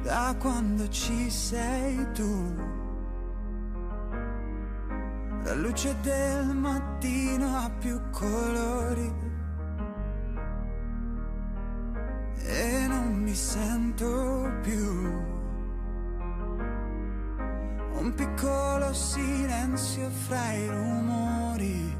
da quando ci sei tu. La luce del mattino ha più colori e non mi sento più. Un piccolo silenzio fra i rumori.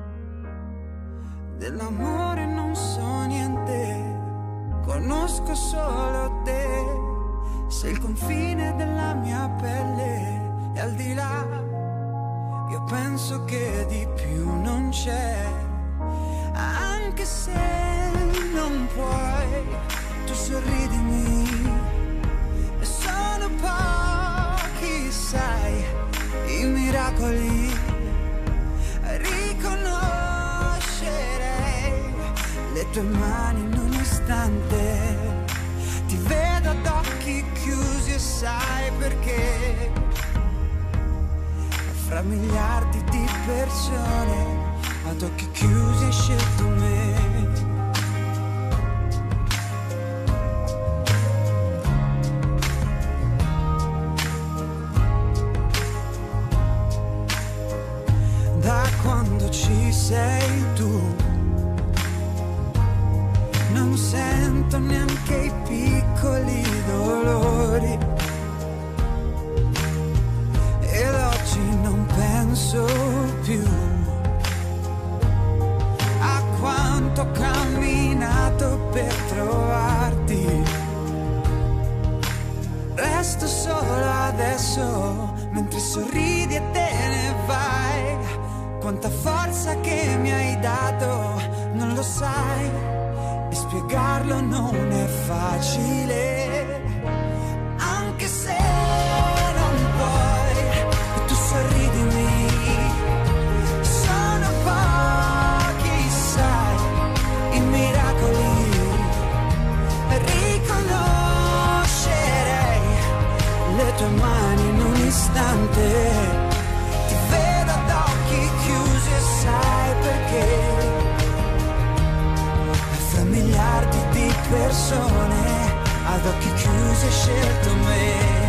Dell'amore non so niente, conosco solo te. Sei il confine della mia pelle e al di là io penso che di più non c'è. Anche se non puoi, tu sorridimi. E sono pochi, sai, i miracoli. Riconoscerei le tue mani in un istante. Ti vedo ad occhi chiusi e sai perché. Fra miliardi di persone ad occhi chiusi hai scelto me. Da quando ci sei tu non sento neanche i piccoli dolori. Ed oggi non penso più a quanto ho camminato per trovarti. Resto solo adesso mentre sorridi e te ne vai. Quanta forza che mi hai dato, non lo sai, e spiegarlo non è facile. Anche se non puoi, tu sorridimi. Sono pochi, sai, i miracoli. Riconoscerei le tue mani in un istante. Ti vedo ad occhi chiusi e sai perché. Fra miliardi di persone ad occhi chiusi hai scelto me.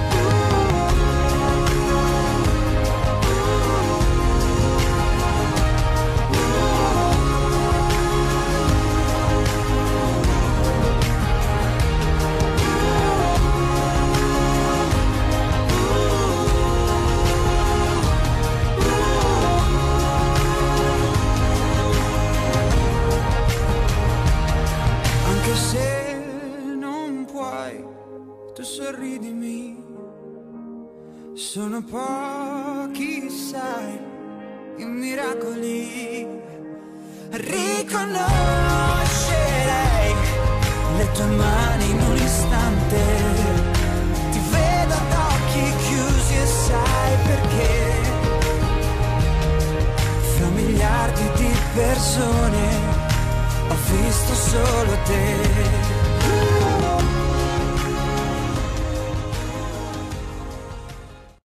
Anche se non puoi, tu sorridimi. Sono pochi, sai, i miracoli. Riconoscerei le tue mani in un istante. Ti vedo ad occhi chiusi e sai perché. Fra miliardi di persone ho visto solo te.